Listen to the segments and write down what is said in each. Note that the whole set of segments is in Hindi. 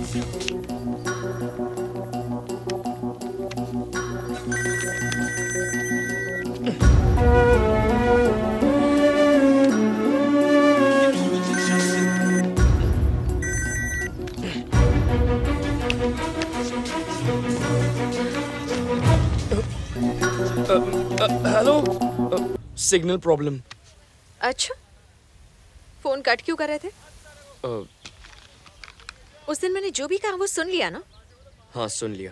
Hello, signal problem. अच्छा, फोन कट क्यों कर रहे थे? उस दिन मैंने जो भी कहा वो सुन लिया ना? हाँ, सुन लिया।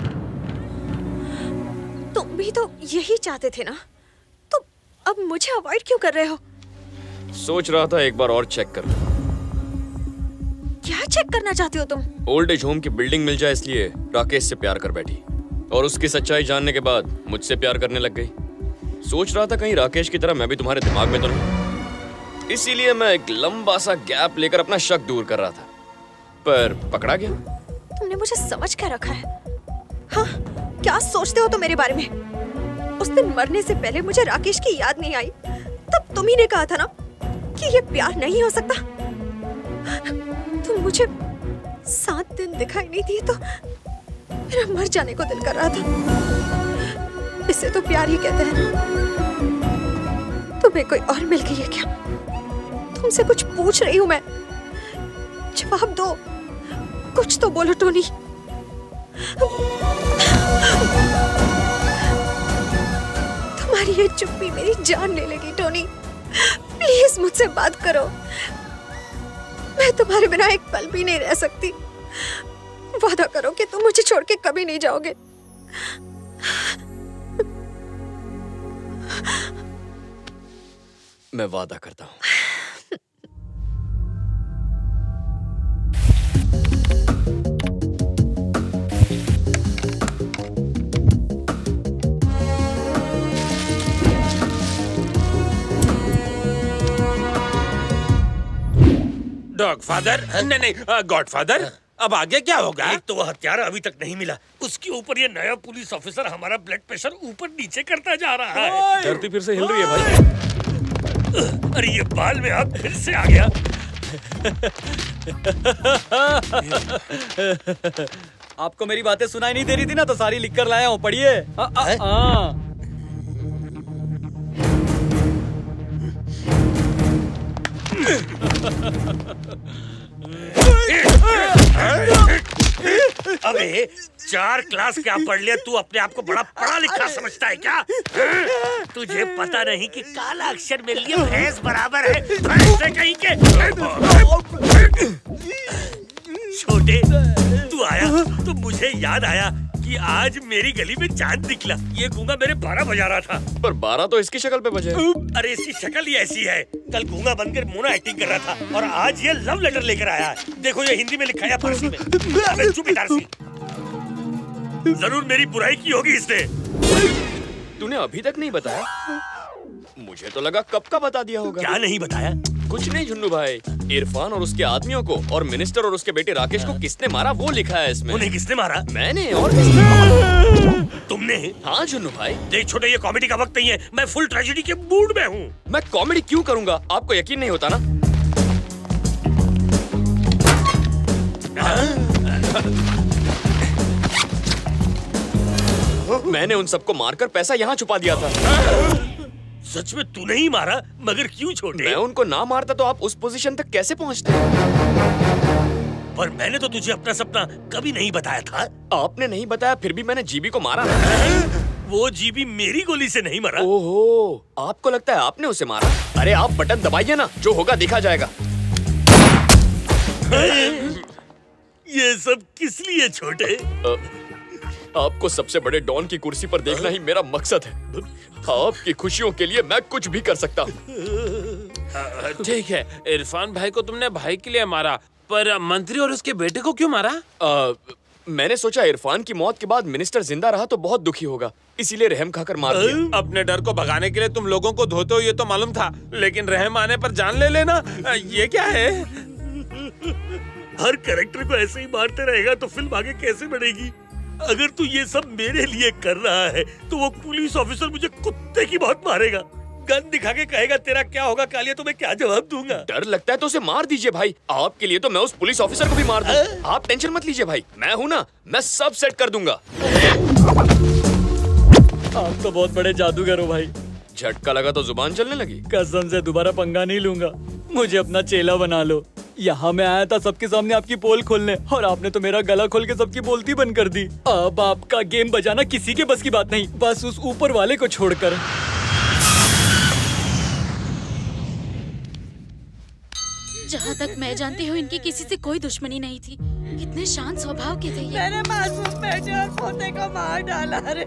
तुम भी तो यही चाहते थे ना, तो अब मुझे अवॉइड क्यों कर रहे हो? सोच रहा था एक बार और चेक कर लूं। क्या चेक करना चाहते हो तुम? ओल्ड एज होम की बिल्डिंग मिल जाए इसलिए राकेश से प्यार कर बैठी, और उसकी सच्चाई जानने के बाद मुझसे प्यार करने लग गई। सोच रहा था कहीं राकेश की तरह मैं भी तुम्हारे दिमाग में तो नहीं, इसीलिए मैं एक लंबा सा गैप लेकर अपना शक दूर कर रहा था, पर पकड़ा गया। तुमने मुझे समझ क्या रखा है? हाँ, क्या सोचते हो तुम मेरे बारे में? उस दिन मरने से पहले मुझे राकेश की याद नहीं आई, तब तुम ही ने कहा था ना कि ये प्यार नहीं हो सकता। तुम मुझे 7 दिन दिखाई नहीं दिए तो मेरा मर जाने को दिल कर रहा था। इसे तो प्यार ही कहते हैं। तुम्हें कोई और मिल गई है क्या? तुमसे कुछ पूछ रही हूँ मैं, जवाब दो, कुछ तो बोलो टोनी। तुम्हारी ये चुप्पी मेरी जान ले लेगी टोनी। प्लीज मुझसे बात करो, मैं तुम्हारे बिना एक पल भी नहीं रह सकती। वादा करो कि तुम मुझे छोड़ के कभी नहीं जाओगे। मैं वादा करता हूँ। डॉगफादर, नहीं, गॉडफादर। अब आगे क्या होगा? एक तो वो हत्यारा अभी तक नहीं मिला, उसके ऊपर ये नया पुलिस ऑफिसर हमारा ब्लड प्रेशर ऊपर नीचे करता जा रहा है। धरती फिर से हिल रही है भाई। अरे ये बाल में हाथ फिर से आ गया। आपको मेरी बातें सुनाई नहीं दे रही थी ना, तो सारी लिख कर लाया हूँ, पढ़िए। अबे 4 क्लास क्या पढ़ लिया तू? अपने आप को बड़ा पढ़ा लिखा समझता है क्या? तुझे पता नहीं कि काला अक्षर मेरे लिए भैंस बराबर है। भैंस कहीं के। छोटे, तू आया तो मुझे याद आया कि आज मेरी गली में चांद निकला। ये गूंगा मेरे 12 बजा रहा था। पर 12 तो इसकी शक्ल पे बजे। अरे इसकी शक्ल ही ऐसी है। कल गूंगा बनकर मोना एक्टिंग कर रहा था और आज ये लव लेटर लेकर आया है। देखो ये हिंदी में लिखा है, फारसी में। अबे चुप इतारसी। जरूर मेरी बुराई की होगी इसने। तूने अभी तक नहीं बताया? मुझे तो लगा कब का बता दिया होगा। क्या नहीं बताया? कुछ नहीं झुन्नू भाई, इरफान और उसके आदमियों को और मिनिस्टर और उसके बेटे राकेश को किसने मारा वो लिखा है इसमें। उन्हें किसने मारा? मैंने। और किसने? तुमने? हाँ झुन्नू भाई। देख छोटे, ये कॉमेडी का वक्त नहीं है, मैं फुल ट्रेजेडी के मूड में हूँ। मैं कॉमेडी क्यों करूँगा? आपको यकीन नहीं होता ना? मैंने उन सबको मारकर पैसा यहाँ छुपा दिया था। सच में तूने ही मारा? मगर क्यों छोटे? मैं उनको ना मारता तो आप उस पोजीशन तक कैसे पहुँचते? पर मैंने तो तुझे अपना सपना कभी नहीं बताया था। आपने नहीं बताया, फिर भी मैंने जीबी को मारा। वो जीबी मेरी गोली से नहीं मरा। ओहो, आपको लगता है आपने उसे मारा? अरे आप बटन दबाइए ना, जो होगा देखा जाएगा। ये सब किस लिए छोटे? आपको सबसे बड़े डॉन की कुर्सी पर देखना ही मेरा मकसद है। आपकी खुशियों के लिए मैं कुछ भी कर सकता हूँ। ठीक है, इरफान भाई को तुमने भाई के लिए मारा, पर मंत्री और उसके बेटे को क्यों मारा? मैंने सोचा इरफान की मौत के बाद मिनिस्टर जिंदा रहा तो बहुत दुखी होगा, इसीलिए रहम खाकर मार दिया। अपने डर को भगाने के लिए तुम लोगों को धोते हो ये तो मालूम था, लेकिन रहम आने पर जान ले लेना, ये क्या है? हर कैरेक्टर को ऐसे ही मारते रहेगा तो फिल्म आगे कैसे बढ़ेगी? अगर तू ये सब मेरे लिए कर रहा है तो वो पुलिस ऑफिसर मुझे कुत्ते की बहुत मारेगा। गन दिखा के कहेगा तेरा क्या होगा कालिया, तो मैं क्या जवाब दूंगा? डर लगता है तो उसे मार दीजिए भाई। आपके लिए तो मैं उस पुलिस ऑफिसर को भी मार दूं। आप टेंशन मत लीजिए भाई, मैं हूं ना, मैं सब सेट कर दूंगा। आप तो बहुत बड़े जादूगर हो भाई। झटका लगा तो जुबान चलने लगी। कसम से दोबारा पंगा नहीं लूंगा, मुझे अपना चेला बना लो। यहाँ मैं आया था सबके सामने आपकी पोल खोलने, और आपने तो मेरा गला खोल के सबकी बोलती बंद कर दी। अब आपका गेम बजाना किसी के बस की बात नहीं, बस उस ऊपर वाले को छोड़कर। जहाँ तक मैं जानती हूँ इनकी किसी से कोई दुश्मनी नहीं थी। कितने शांत स्वभाव के थे ये। मेरे मासूम बेटे और पोते को मार डाला रे।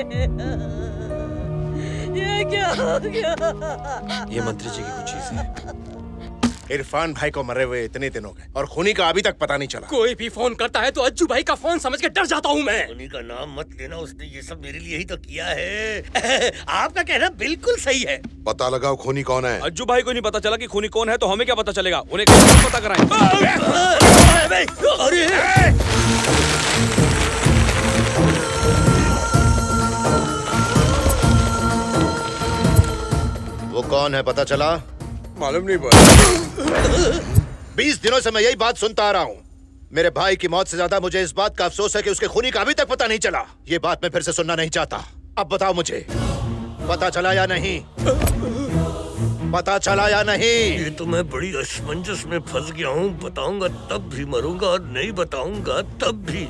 ये क्या हो गया? ये मंत्री जी की कुछ चीज है। इरफान भाई को मरे हुए इतने दिन हो गए और खूनी का अभी तक पता नहीं चला। कोई भी फोन करता है तो अज्जू भाई का फोन समझ के डर जाता हूँ मैं। खूनी का नाम मत लेना, उसने ये सब मेरे लिए ही तो किया है। आपका कहना बिल्कुल सही है। पता लगाओ खूनी कौन है। अज्जू भाई को नहीं पता चला कि खूनी कौन है तो हमें क्या पता चलेगा? उन्हें कैसे पता कराएं? वो कौन है पता चला? मालूम नहीं पड़ा। 20 दिनों से मैं यही बात सुनता आ रहा हूँ। मेरे भाई की मौत से ज्यादा मुझे इस बात का अफसोस है कि उसके खूनी का अभी तक पता नहीं चला। ये बात मैं फिर से सुनना नहीं चाहता। अब बताओ मुझे, पता चला या नहीं? पता चला या नहीं? ये तो मैं बड़ी असमंजस में फंस गया हूँ। बताऊंगा तब भी मरूंगा और नहीं बताऊंगा तब भी।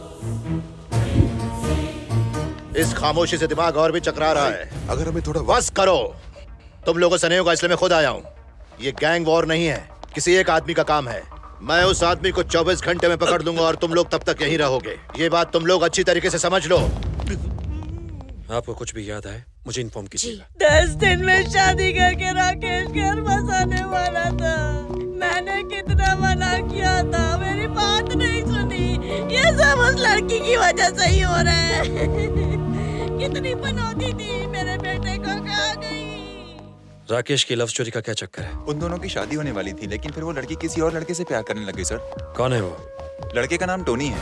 इस खामोशी से दिमाग और भी चकरा रहा है। अगर हमें थोड़ा बस करो, तुम लोगों से नहीं होगा इसलिए मैं खुद आया हूँ। ये गैंग वॉर नहीं है, किसी एक आदमी का काम है। मैं उस आदमी को 24 घंटे में पकड़ लूंगा और तुम लोग तब तक यहीं रहोगे। ये बात तुम लोग अच्छी तरीके से समझ लो। आपको कुछ भी याद आए मुझे इन्फॉर्म कीजिएगा। 10 दिन में शादी करके राकेश घर बसाने वाला था। मैंने कितना मना किया था, मेरी बात नहीं सुनी। ये सब उस लड़की की वजह से ही हो रहा है। कितनी बनौती थी, मेरे बेटे को कहाँ गई? राकेश की लव स्टोरी का क्या चक्कर है? उन दोनों की शादी होने वाली थी, लेकिन फिर वो लड़की किसी और लड़के से प्यार करने लगी सर। कौन है वो? लड़के का नाम टोनी है।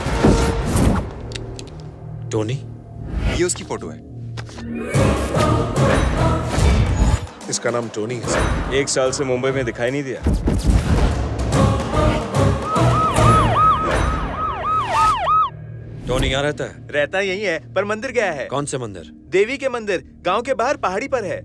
टोनी? ये उसकी फोटो है। इसका नाम टोनी है सर। 1 साल से मुंबई में दिखाई नहीं दिया। टोनी यहाँ रहता है? रहता यही है पर मंदिर गया है। कौन से मंदिर? देवी के मंदिर, गांव के बाहर पहाड़ी पर है।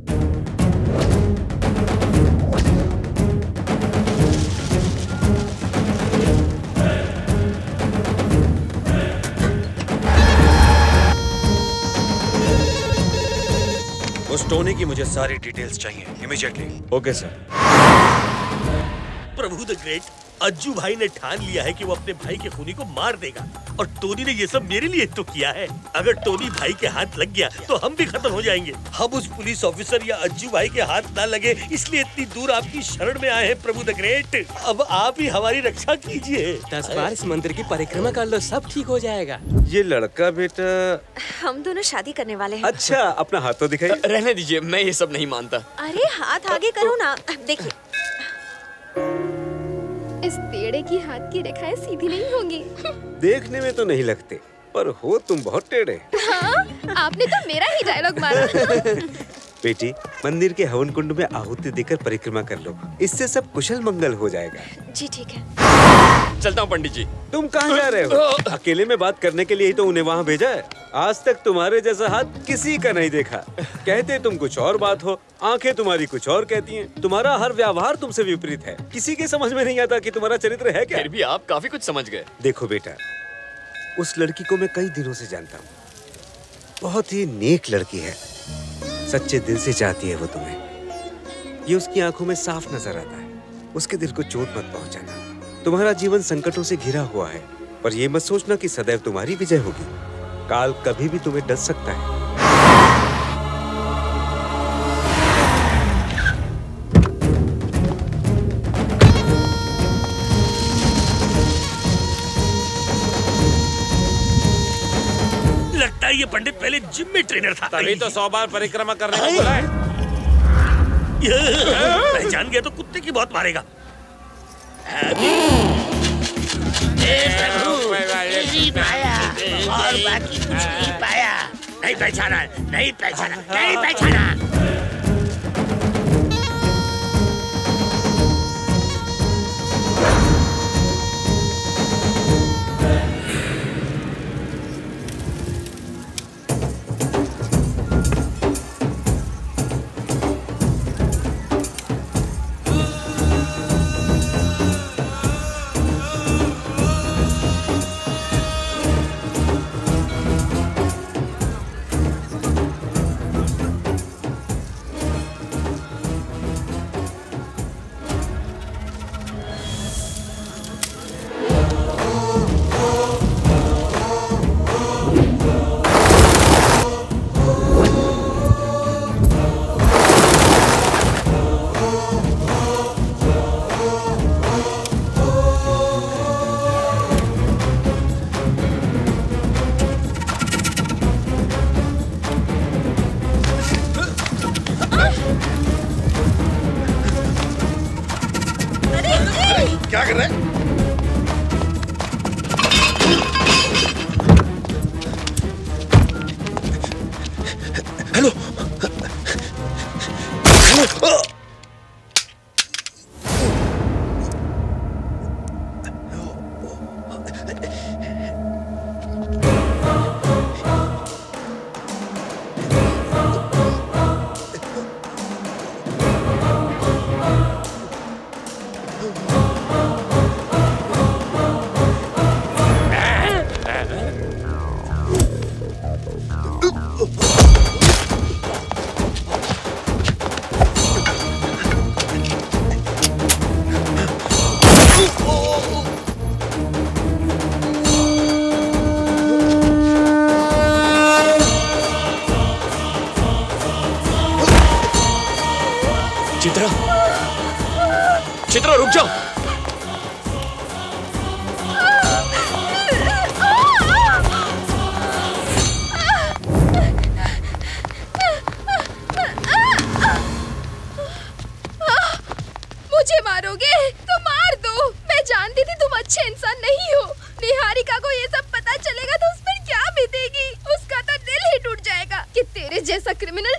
उस टोनी की मुझे सारी डिटेल्स चाहिए immediately. Okay sir. Prabhu the great, Ajju भाई ने ठान लिया है कि वो अपने भाई के खूनी को मार देगा, और टोनी ने ये सब मेरे लिए तो किया है। अगर टोनी भाई के हाथ लग गया तो हम भी खत्म हो जाएंगे। हम उस पुलिस ऑफिसर या अज्जू भाई के हाथ ना लगे, इसलिए इतनी दूर आपकी शरण में आए हैं प्रभु द ग्रेट। अब आप ही हमारी रक्षा कीजिए। 10 बार इस मंदिर की परिक्रमा कर लो, सब ठीक हो जाएगा। ये लड़का बेटा। हम दोनों शादी करने वाले हैं। अच्छा, अपना हाथ तो दिखाइए। रहने दीजिए, मैं ये सब नहीं मानता। अरे हाथ आगे करो ना। देखिए, इस टेढ़े की हाथ की रेखाएं सीधी नहीं होंगी। देखने में तो नहीं लगते, पर हो तुम बहुत टेढ़े। हाँ, आपने तो मेरा ही डायलॉग मारा। बेटी, मंदिर के हवन कुंड में आहुति देकर परिक्रमा कर लो, इससे सब कुशल मंगल हो जाएगा। जी ठीक है। चलता हूँ पंडित जी। तुम कहाँ जा रहे हो? अकेले में बात करने के लिए ही तो उन्हें वहाँ भेजा है। आज तक तुम्हारे जैसा हाथ किसी का नहीं देखा। कहते तुम कुछ और बात हो, आंखें तुम्हारी कुछ और कहती हैं। तुम्हारा हर व्यवहार तुमसे विपरीत है। किसी के समझ में नहीं आता कि तुम्हारा चरित्र है क्या। फिर भी आप काफी कुछ समझ गए। देखो बेटा, उस लड़की को मैं कई दिनों से जानता हूँ। बहुत ही नेक लड़की है, सच्चे दिल से चाहती है वो तुम्हें। ये उसकी आंखों में साफ नजर आता है। उसके दिल को चोट मत पहुंचाना। तुम्हारा जीवन संकटों से घिरा हुआ है, पर यह मत सोचना कि सदैव तुम्हारी विजय होगी। काल कभी भी तुम्हें डस सकता है। लगता है ये पंडित पहले जिम में ट्रेनर था। तभी तो 100 बार परिक्रमा करने को बोला है। पहचान गया तो कुत्ते की बहुत मारेगा। नहीं पाया और बाकी कुछ नहीं पाया। नहीं पहचाना, नहीं पहचाना, नहीं पहचाना। मुझे मारोगे तो मार दो। मैं जानती थी तुम अच्छे इंसान नहीं हो। निहारिका को ये सब पता चलेगा तो उस पर क्या बीतेगी। उसका तो दिल ही टूट जाएगा कि तेरे जैसा क्रिमिनल